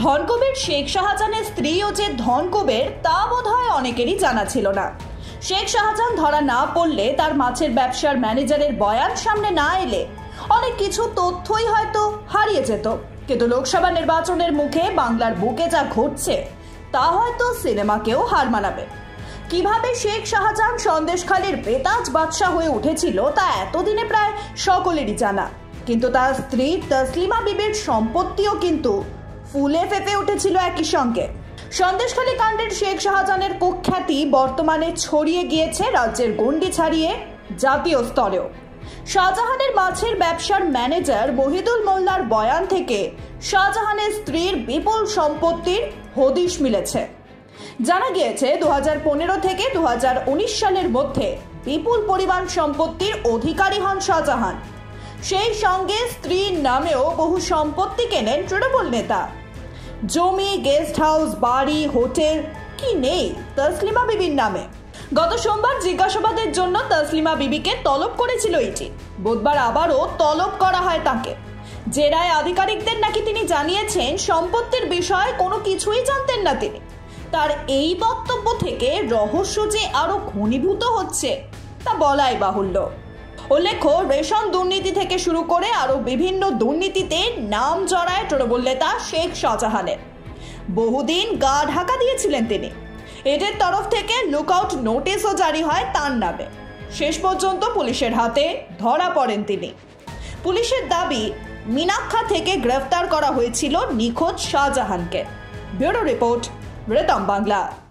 ধনকুবের শেখ শাহজাহানের স্ত্রীও যে ধনকুবের তা বোধহয় অনেকেরই জানা ছিল না। শেখ শাহজাহান ধরা না পড়লে, তার মাছের ব্যবসার ম্যানেজারের বয়ান সামনে না এলে অনেক কিছু তথ্যই হয়তো হারিয়ে যেত। কিন্তু লোকসভা নির্বাচনের মুখে বাংলার বুকে যা ঘটছে তা হয়তো সিনেমাকেও হার মানাবে। কিভাবে শেখ শাহজাহান সন্দেশখালীর বেতাজ বাদশাহ হয়ে উঠেছিল তা এতদিনে প্রায় সকলেরই জানা। কিন্তু তার স্ত্রী তসলিমা বিবির সম্পত্তিও কিন্তু ফুলে ফেঁপে উঠেছিল একই সঙ্গে। সন্দেশখালী কাণ্ডের শেখ শাহজাহানের কুখ্যাতি বর্তমানে ছড়িয়ে গিয়েছে রাজ্যের গণ্ডি ছাড়িয়ে জাতীয় স্তরেও। শাহজাহানের মাছের ব্যবসার ম্যানেজার মহিদুল মোল্লার বয়ান থেকে শাহজাহানের স্ত্রীর বিপুল সম্পত্তির হদিশ মিলেছে। জানা গিয়েছে 2015 থেকে 2019 সালের মধ্যে বিপুল পরিমাণ সম্পত্তির অধিকারী হন শাহজাহান। সেই সঙ্গে স্ত্রীর নামেও বহু সম্পত্তি কেনেন তৃণমূল নেতা। জমি, গেস্ট হাউস, বাড়ি, হোটেল কি নেই তসলিমা বিবির নামে? গত সোমবার জিজ্ঞাসাবাদের জন্য তসলিমা বিবিকে তলব করেছিল ইডি। বুধবার আবারও তলব করা হয় তাকে। জেরায় আধিকারিকদের নাকি তিনি জানিয়েছেন সম্পত্তির বিষয়ে কোনো কিছুই জানতেন না তিনি। তার এই বক্তব্য থেকে রহস্য যে আরো ঘনীভূত হচ্ছে তা বলাই বাহুল্য। উল্লেখ্য, রেশন দুর্নীতি থেকে শুরু করে আরো বিভিন্ন দুর্নীতিতে নাম জড়ায় তৃণমূল নেতা শেখ শাহজাহানের। বহুদিন গা ঢাকা দিয়েছিলেন তিনি। এদের তরফ থেকে লুকআউট নোটিশও জারি হয় তার নামে। শেষ পর্যন্ত পুলিশের হাতে ধরা পড়েন তিনি। পুলিশের দাবি, মিনাক্ষা থেকে গ্রেফতার করা হয়েছিল নিখোঁজ শাহজাহানকে। Bureau report, Ritam Bangla.